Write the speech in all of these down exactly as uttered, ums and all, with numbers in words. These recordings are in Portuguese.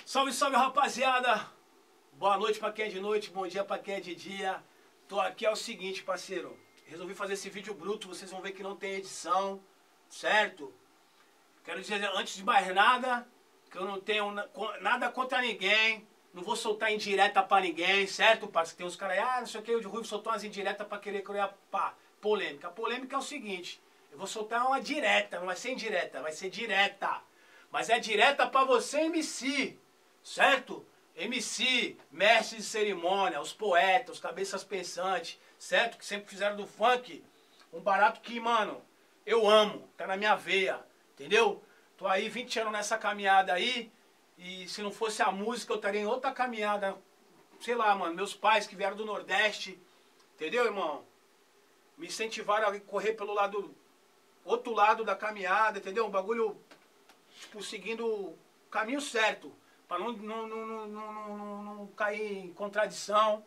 Salve, salve, rapaziada! Boa noite pra quem é de noite, bom dia pra quem é de dia. Tô aqui, é o seguinte, parceiro. Resolvi fazer esse vídeo bruto, vocês vão ver que não tem edição, certo? Quero dizer, antes de mais nada, que eu não tenho nada contra ninguém. Não vou soltar indireta pra ninguém, certo, parceiro? Tem uns caras aí, ah, não sei o que, o de Ruivo soltou umas indiretas pra querer criar pá, polêmica. A polêmica é o seguinte, eu vou soltar uma direta, não vai ser indireta, vai ser direta. Mas é direta pra você, M C, certo? M C, mestre de cerimônia, os poetas, os cabeças pensantes, certo? Que sempre fizeram do funk um barato que, mano, eu amo, tá na minha veia, entendeu? Tô aí vinte anos nessa caminhada aí, e se não fosse a música eu estaria em outra caminhada, sei lá, mano, meus pais que vieram do Nordeste, entendeu, irmão? Me incentivaram a correr pelo lado, outro lado da caminhada, entendeu? Um bagulho, tipo, seguindo o caminho certo. Para não, não, não, não, não, não, não cair em contradição.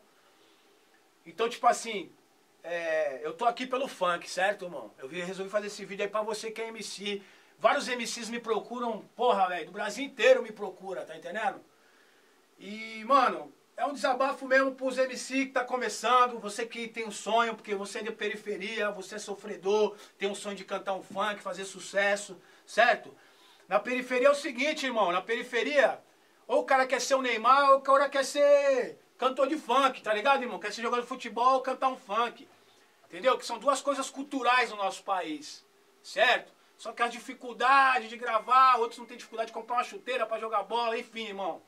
Então, tipo assim, é, eu tô aqui pelo funk, certo, irmão? Eu resolvi fazer esse vídeo aí pra você que é M C. Vários M Cs me procuram, porra, velho, do Brasil inteiro me procura, tá entendendo? E, mano, é um desabafo mesmo pros M C que tá começando. Você que tem um sonho, porque você é de periferia, você é sofredor, tem um sonho de cantar um funk, fazer sucesso, certo? Na periferia é o seguinte, irmão, na periferia... Ou o cara quer ser o Neymar, ou o cara quer ser cantor de funk, tá ligado, irmão? Quer ser jogador de futebol ou cantar um funk. Entendeu? Que são duas coisas culturais no nosso país, certo? Só que a dificuldade de gravar, outros não têm dificuldade de comprar uma chuteira pra jogar bola, enfim, irmão.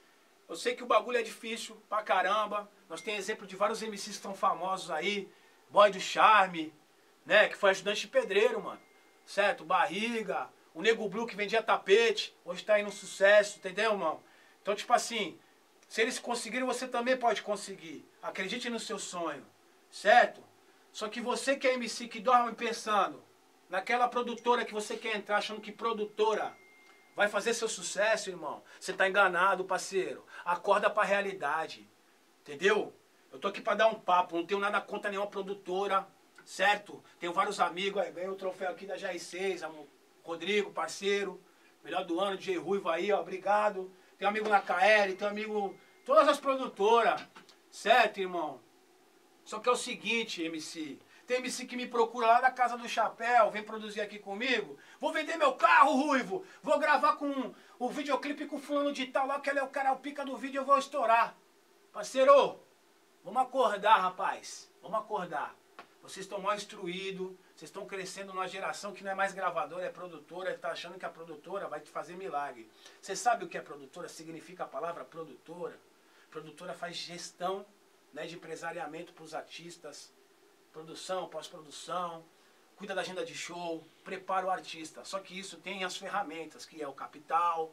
Eu sei que o bagulho é difícil pra caramba. Nós temos exemplo de vários M Cs que estão famosos aí. Boy do Charme, né? Que foi ajudante de pedreiro, mano. Certo? Barriga. O Nego Blue que vendia tapete. Hoje tá aí no sucesso, entendeu, irmão? Então, tipo assim, se eles conseguirem, você também pode conseguir. Acredite no seu sonho, certo? Só que você que é M C, que dorme pensando naquela produtora que você quer entrar, achando que produtora vai fazer seu sucesso, irmão, você tá enganado, parceiro. Acorda pra realidade, entendeu? Eu tô aqui pra dar um papo, não tenho nada contra nenhuma produtora, certo? Tenho vários amigos, aí vem o troféu aqui da J seis, Rodrigo, parceiro, melhor do ano, D J Ruivo aí, ó, obrigado. Tem um amigo na K L, tem um amigo... Todas as produtoras, certo, irmão? Só que é o seguinte, M C. Tem M C que me procura lá da Casa do Chapéu, vem produzir aqui comigo. Vou vender meu carro, Ruivo. Vou gravar com o videoclipe com o fulano de tal lá, que ele é o cara, o pica do vídeo, eu vou estourar. Parceiro, vamos acordar, rapaz. Vamos acordar. Vocês estão mal instruídos, vocês estão crescendo numa geração que não é mais gravadora, é produtora, está achando que a produtora vai te fazer milagre. Você sabe o que é produtora? Significa a palavra produtora. Produtora faz gestão, né, de empresariamento para os artistas, produção, pós-produção, cuida da agenda de show, prepara o artista. Só que isso tem as ferramentas, que é o capital,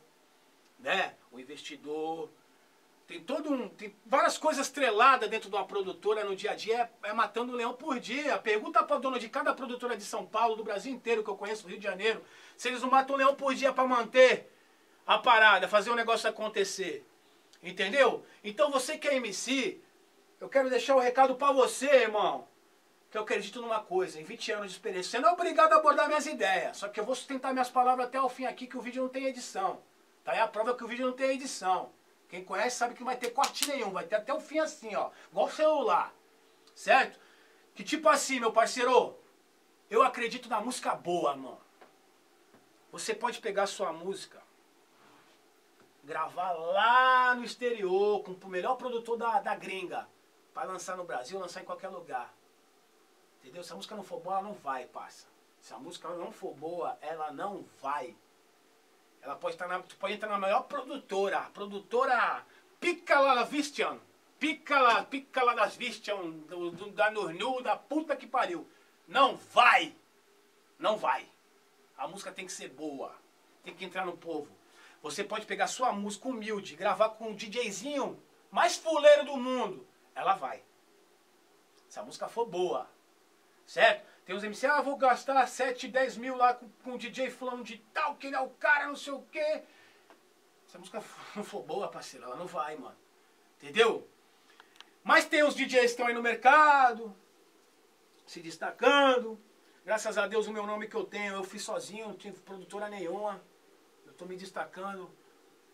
né, o investidor. Tem todo um, tem várias coisas estreladas dentro de uma produtora no dia a dia, é, é matando um leão por dia. Pergunta para dono de cada produtora de São Paulo, do Brasil inteiro, que eu conheço, do Rio de Janeiro, se eles não matam um leão por dia para manter a parada, fazer o negócio acontecer. Entendeu? Então você que é M C, eu quero deixar o um recado para você, irmão, que eu acredito numa coisa, em vinte anos de experiência, você não é obrigado a abordar minhas ideias, só que eu vou sustentar minhas palavras até o fim aqui, que o vídeo não tem edição. Tá aí a prova que o vídeo não tem edição. Quem conhece sabe que não vai ter corte nenhum, vai ter até o fim assim, ó, igual o celular, certo? Que tipo assim, meu parceiro, eu acredito na música boa, mano. Você pode pegar sua música, gravar lá no exterior, com o melhor produtor da, da gringa, para lançar no Brasil, lançar em qualquer lugar. Entendeu? Se a música não for boa, ela não vai, parça. Se a música não for boa, ela não vai. Ela pode estar na, pode entrar na maior produtora, produtora Picala Vistian, Picala, Picala das Vistian, do, do, da Nurnu, da puta que pariu. Não vai, não vai. A música tem que ser boa, tem que entrar no povo. Você pode pegar sua música humilde, gravar com o DJzinho mais fuleiro do mundo, ela vai. Se a música for boa, certo? Tem uns M C, ah, vou gastar sete, dez mil lá com, com o D J fulano de tal, que ele é o cara, não sei o quê. Se a música não for boa, parceiro, ela não vai, mano. Entendeu? Mas tem os D Js que estão aí no mercado, se destacando. Graças a Deus o meu nome que eu tenho, eu fiz sozinho, não tive produtora nenhuma. Eu tô me destacando.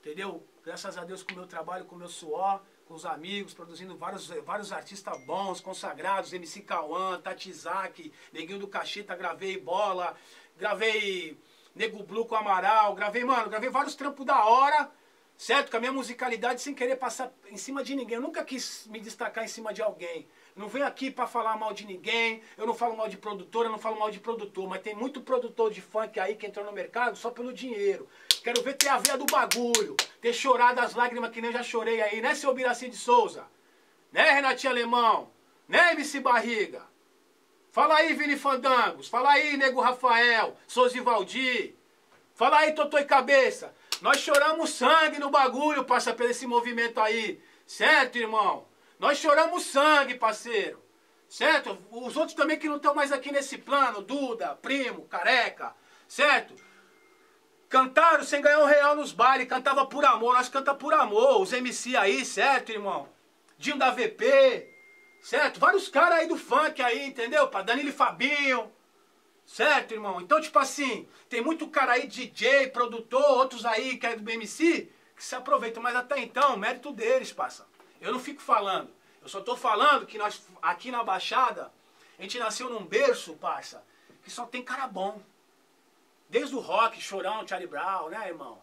entendeu? Graças a Deus com o meu trabalho, com o meu suor, com os amigos, produzindo vários, vários artistas bons, consagrados, M C Cauã, Tati Isaac, Neguinho do Cacheta, gravei Bola, gravei Nego Blue com Amaral, gravei, mano, gravei vários trampos da hora, certo? Com a minha musicalidade sem querer passar em cima de ninguém. Eu nunca quis me destacar em cima de alguém. Não venho aqui pra falar mal de ninguém, eu não falo mal de produtor, eu não falo mal de produtor, mas tem muito produtor de funk aí que entrou no mercado só pelo dinheiro. Quero ver ter a veia do bagulho, ter chorado as lágrimas que nem eu já chorei aí, né, seu Biraci de Souza? Né, Renatinho Alemão? Né, M C Barriga? Fala aí, Vini Fandangos, fala aí, Nego Rafael, Souza e Valdir. Fala aí, Totô e Cabeça. Nós choramos sangue no bagulho, passa por esse movimento aí, certo, irmão? Nós choramos sangue, parceiro. Certo? Os outros também que não estão mais aqui nesse plano, Duda, Primo, Careca, certo? Cantaram sem ganhar um real nos bailes, cantava por amor, nós cantamos por amor. Os M C aí, certo, irmão? Dinho da V P, certo? Vários caras aí do funk aí, entendeu? Pra Danilo e Fabinho, certo, irmão? Então, tipo assim, tem muito cara aí, D J, produtor, outros aí que é do M C, que se aproveitam. Mas até então, mérito deles, passa. Eu não fico falando. Eu só tô falando que nós, aqui na Baixada, a gente nasceu num berço, parça, que só tem cara bom. Desde o rock, Chorão, Charlie Brown, né, irmão?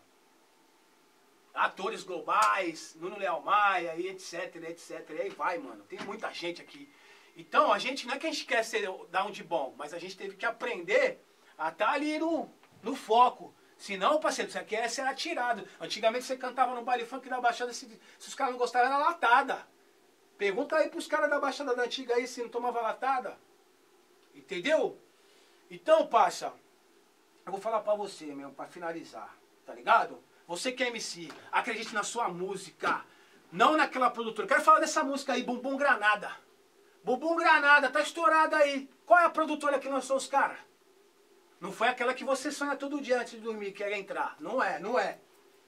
Atores globais, Nuno Leal Maia, e etc, etc. E aí vai, mano. Tem muita gente aqui. Então, a gente, não é que a gente quer ser, dar um de bom, mas a gente teve que aprender a estar ali no, no foco. Senão, parceiro, isso aqui é ser atirado. Antigamente você cantava no baile funk da Baixada, se, se os caras não gostaram, era latada. Pergunta aí pros caras da Baixada da Antiga aí se não tomava latada. Entendeu? Então, parça, eu vou falar pra você, meu, pra finalizar, tá ligado? Você que é M C, acredite na sua música, não naquela produtora. Quero falar dessa música aí, Bumbum Granada. Bumbum Granada, tá estourada aí. Qual é a produtora que lançou os caras? Não foi aquela que você sonha todo dia antes de dormir, quer entrar. Não é, não é.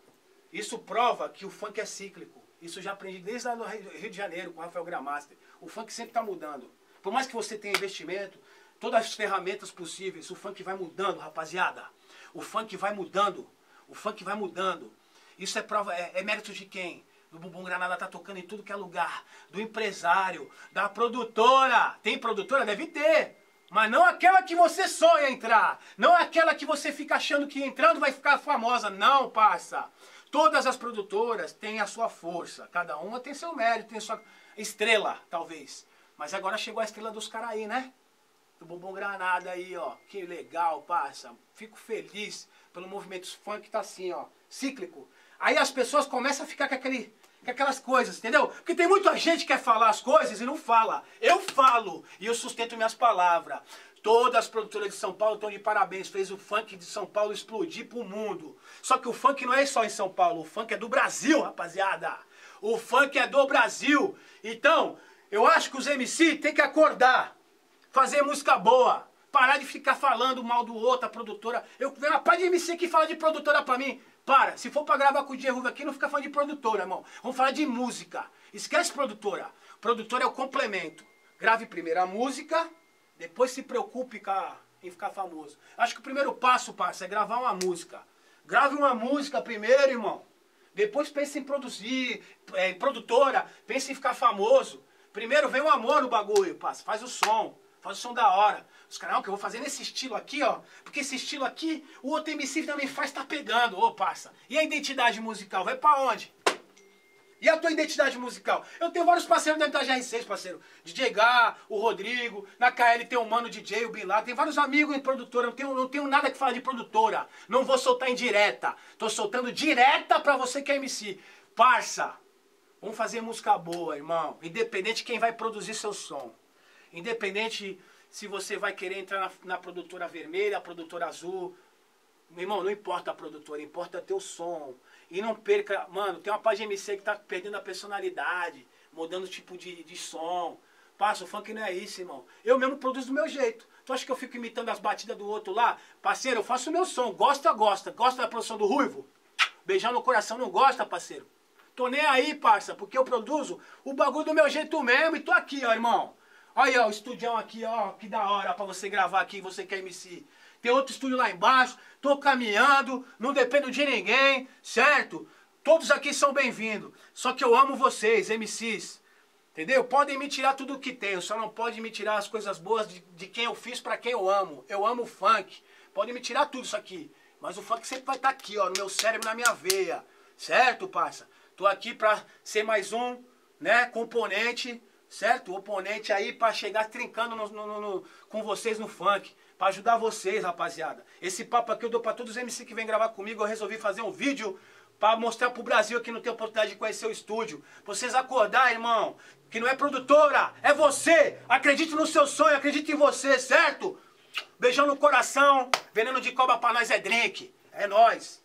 Isso prova que o funk é cíclico. Isso eu já aprendi desde lá no Rio de Janeiro, com o Rafael Gramaster. O funk sempre está mudando. Por mais que você tenha investimento, todas as ferramentas possíveis, o funk vai mudando, rapaziada. O funk vai mudando. O funk vai mudando. Isso é prova, é, é mérito de quem? Do Bumbum Granada tá tocando em tudo que é lugar. Do empresário, da produtora. Tem produtora? Deve ter. Mas não aquela que você sonha entrar. Não aquela que você fica achando que entrando vai ficar famosa. Não, parça. Todas as produtoras têm a sua força. Cada uma tem seu mérito, tem sua estrela, talvez. Mas agora chegou a estrela dos caras aí, né? Do Bumbum Granada aí, ó. Que legal, parça. Fico feliz pelo movimento funk que tá assim, ó. Cíclico. Aí as pessoas começam a ficar com aquele... com aquelas coisas, entendeu? Porque tem muita gente que quer falar as coisas e não fala. Eu falo e eu sustento minhas palavras. Todas as produtoras de São Paulo estão de parabéns. Fez o funk de São Paulo explodir pro mundo. Só que o funk não é só em São Paulo. O funk é do Brasil, rapaziada. O funk é do Brasil. Então, eu acho que os M C tem que acordar. Fazer música boa. Parar de ficar falando mal do outro, a produtora. Eu vejo uma par de M C que fala de produtora pra mim. Para, se for pra gravar com o Diego aqui, não fica falando de produtora, irmão. Vamos falar de música. Esquece produtora. Produtora é o complemento. Grave primeiro a música, depois se preocupe em ficar famoso. Acho que o primeiro passo, parça, é gravar uma música. Grave uma música primeiro, irmão. Depois pense em produzir, é, produtora, pense em ficar famoso. Primeiro vem o amor no bagulho, parça. Faz o som. Faz o som da hora. Os caras, não, que eu vou fazer nesse estilo aqui, ó. Porque esse estilo aqui, o outro M C também faz, tá pegando. Ô, parça. E a identidade musical? Vai pra onde? E a tua identidade musical? Eu tenho vários parceiros dentro da G R seis, parceiro. D J Gá, o Rodrigo. Na K L tem o Mano D J, o Bilá. Tem vários amigos em produtora. Não tenho, não tenho nada que falar de produtora. Não vou soltar em direta. Tô soltando direta pra você que é M C. Parça, vamos fazer música boa, irmão. Independente de quem vai produzir seu som. Independente se você vai querer entrar na, na produtora vermelha, a produtora azul. Meu irmão, não importa a produtora, importa teu som. E não perca... Mano, tem uma página M C que tá perdendo a personalidade, mudando o tipo de, de som. Passa, o funk não é isso, irmão. Eu mesmo produzo do meu jeito. Tu acha que eu fico imitando as batidas do outro lá? Parceiro, eu faço o meu som. Gosta, gosta. Gosta da produção do Ruivo? Beijar no coração não gosta, parceiro? Tô nem aí, parça, porque eu produzo o bagulho do meu jeito mesmo e tô aqui, ó, irmão. Aí, ó, o estudião aqui, ó, que da hora pra você gravar aqui, você que é M C. Tem outro estúdio lá embaixo, tô caminhando, não dependo de ninguém, certo? Todos aqui são bem-vindos. Só que eu amo vocês, M Cs. Entendeu? Podem me tirar tudo o que tenho, só não pode me tirar as coisas boas de, de quem eu fiz pra quem eu amo. Eu amo o funk. Podem me tirar tudo isso aqui. Mas o funk sempre vai estar aqui, ó, no meu cérebro, na minha veia. Certo, parça? Tô aqui pra ser mais um, né, componente, certo? Oponente aí pra chegar trincando no, no, no, com vocês no funk. Pra ajudar vocês, rapaziada. Esse papo aqui eu dou pra todos os M C que vêm gravar comigo. Eu resolvi fazer um vídeo pra mostrar pro Brasil que não tem oportunidade de conhecer o estúdio. Pra vocês acordar, irmão. Que não é produtora, é você. Acredite no seu sonho, acredite em você, certo? Beijão no coração. Veneno de cobra pra nós é drink. É nóis.